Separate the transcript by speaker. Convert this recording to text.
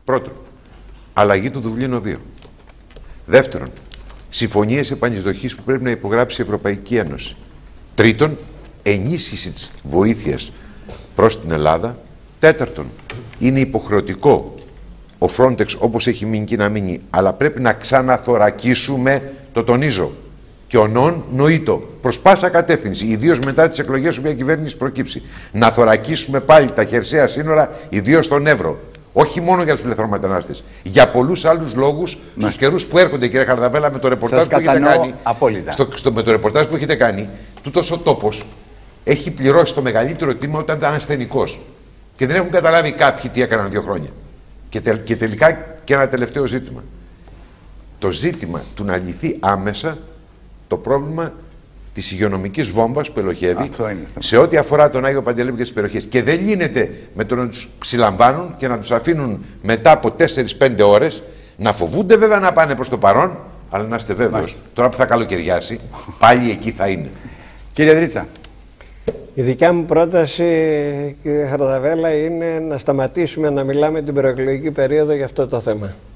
Speaker 1: Πρώτον, αλλαγή του Δουβλίνο 2. Δεύτερον, συμφωνίες επανεισδοχής που πρέπει να υπογράψει η Ευρωπαϊκή Ένωση. Τρίτον, ενίσχυση της βοήθειας προς την Ελλάδα. Τέταρτον, είναι υποχρεωτικό ο Frontex όπως έχει μείνει και να μείνει, αλλά πρέπει να ξαναθωρακίσουμε, το τονίζω, και ο νον νοήτο προς πάσα κατεύθυνση, ιδίως μετά τις εκλογές που μια κυβέρνηση προκύψει. Να θωρακίσουμε πάλι τα χερσαία σύνορα, ιδίως στον Εύρο. Όχι μόνο για τους λαθρομετανάστες, για πολλούς άλλους λόγους, στους καιρούς που έρχονται, κύριε Χαρδαβέλα, με το ρεπορτάζ που έχετε κάνει. Με το ρεπορτάζ που έχετε κάνει, τούτος ο τόπος έχει πληρώσει το μεγαλύτερο τίμημα όταν ήταν ασθενικός. Και δεν έχουν καταλάβει κάποιοι τι έκαναν 2 χρόνια. Και τελικά και ένα τελευταίο ζήτημα. Το ζήτημα του να λυθεί άμεσα το πρόβλημα της υγειονομικής βόμβας που ελοχεύει σε ό,τι αφορά τον Άγιο Παντελεήμονα και τις περιοχές. Και δεν γίνεται με το να τους συλλαμβάνουν και να τους αφήνουν μετά από 4-5 ώρες να φοβούνται βέβαια να πάνε προς το παρόν, αλλά να είστε βέβαιος, τώρα που θα καλοκαιριάσει, πάλι εκεί θα είναι.
Speaker 2: Κύριε Δρίτσα.
Speaker 3: Η δικιά μου πρόταση, κύριε Χαρδαβέλα, είναι να σταματήσουμε να μιλάμε την προεκλογική περίοδο για αυτό το θέμα.